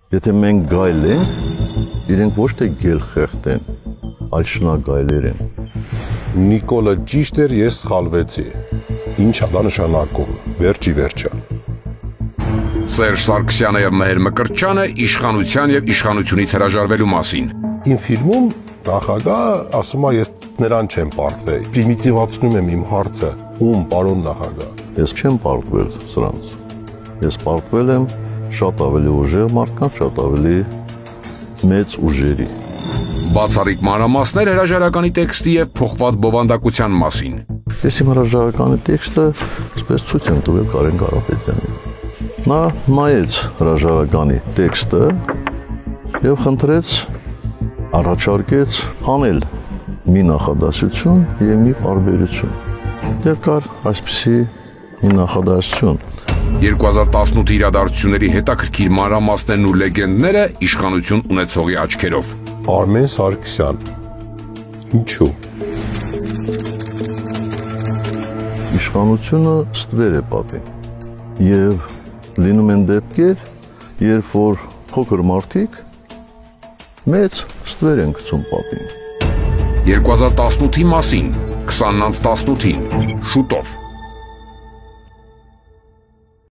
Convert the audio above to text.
Եթե մենք գայլ ենք, իրենք ոչ թե գել խեղտ են, այլ շնագայլեր են։ Նիկոլը ճիշտ էր, ես սխալվեցի։ Ինչ է դա նշանակում, վերջի վերջը։ Սերժ Սարգսյանը եւ Մհեր Մկրտչյանը իշխանության եւ իշխանությունից հրաժարվելու մասին։ Իմ ֆիլմում նախագահը ասում է, ես նրան չեմ պարտվել։ Պրիմիտիվացնում եմ իմ հարցը, ում պարոն նախագահ։ Ես չեմ պարտվել սրանց։ Ես պարտվել եմ շատ ավելի ուժեղ մարդկանց, շատ ավելի մեծ ուժերի։ Բացառիկ մանրամասներ հրաժարականի տեքստի եւ փոխված բովանդակության մասին։ Ես իմ հրաժարականի տեքստը այսպես ցույց եմ տվել Կարեն Կարապետյանին։ Նա նայեց հրաժարականի տեքստը եւ խնդրեց, առաջարկեց անել մի նախադասություն եւ մի պարբերություն։ Դեռ կար այսպիսի մի նախադասություն։ 2018 իրադարձությունների հետաքրքիր մանրամասներն ու լեգենդները իշխանություն ունեցողի աչքերով։ Արմեն Սարգսյան։ Ինչու։ Իշխանությունը ստվեր է պատին եւ լինում են դեպքեր, երբ որ փոքր մարդիկ մեծ ստվեր են գցում պատին։ 2018-ի մասին 20-ից 18-ին շուտով